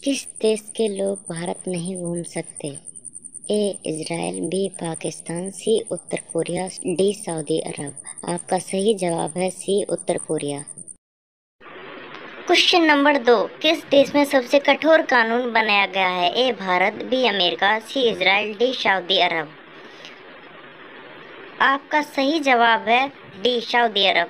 किस देश के लोग भारत नहीं घूम सकते? A Israel, B Pakistan, C उत्तर कोरिया, डी सऊदी अरब। आपका सही जवाब है सी उत्तर कोरिया। क्वेश्चन नंबर 2, किस देश में सबसे कठोर कानून बनाया गया है? A Bharat, B America, C Israel, D Saudi अरब। आपका सही जवाब है डी सऊदी अरब।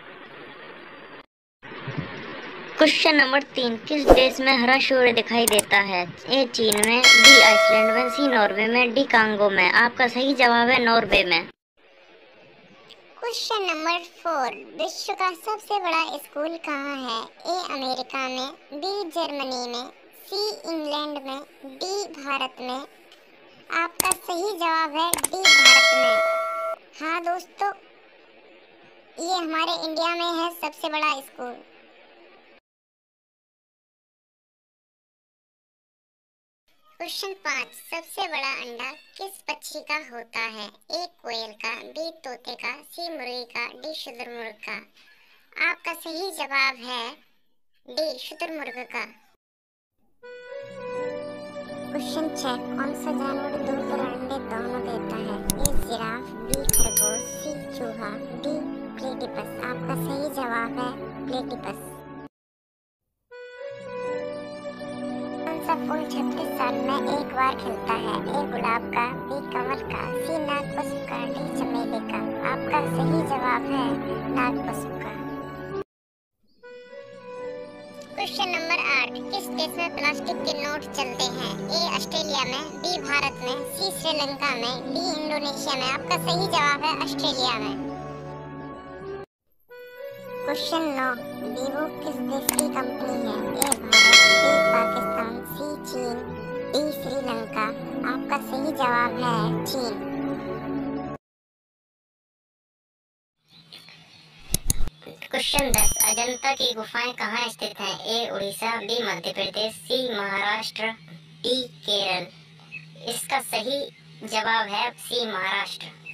क्वेश्चन नंबर 3, किस देश में हरा सूर्य दिखाई देता है? ए चीन में, बी आइसलैंड में, सी नॉर्वे में, डी कांगो में। आपका सही जवाब है नॉर्वे में। क्वेश्चन नंबर 4, विश्व का सबसे बड़ा स्कूल कहाँ है? ए अमेरिका में, बी जर्मनी में, सी इंग्लैंड में, डी भारत में। आपका सही जवाब है डी भारत में। हाँ दोस्तों, ये हमारे इंडिया में है सबसे बड़ा स्कूल। क्वेश्चन 5, सबसे बड़ा अंडा किस पक्षी का होता है? ए कोयल का, बी तोते का, सी मुर्गी का, डी शुतुरमुर्ग का। आपका सही जवाब है डी शुतुरमुर्ग का। क्वेश्चन 6, कौन सा जानवर दूध और अंडे दोनों देता है? ए जिराफ, बी खरगोश, सी चूहा, डी प्लेटिपस। आपका सही जवाब है प्लेटिपस। फूल 36 साल में एक बार खिलता है? ए गुलाब का, बी कमल का, सी नागपुष्प का, डी चमेली का। आपका सही जवाब है नागपुष्प का। क्वेश्चन नंबर 8, किस देश में प्लास्टिक के नोट चलते हैं? ए ऑस्ट्रेलिया में, बी भारत में, सी श्रीलंका में, डी इंडोनेशिया में। आपका सही जवाब है ऑस्ट्रेलिया में। क्वेश्चन 9, वीवो किस देश की कंपनी है? A Bharat, B Pakistan, C चीन, डी श्रीलंका। आपका सही जवाब है चीन। क्वेश्चन 10, अजंता की गुफाएं कहाँ स्थित हैं? A Orissa, B Madhya Pradesh, C Maharashtra, D Kerala. इसका सही जवाब है सी महाराष्ट्र।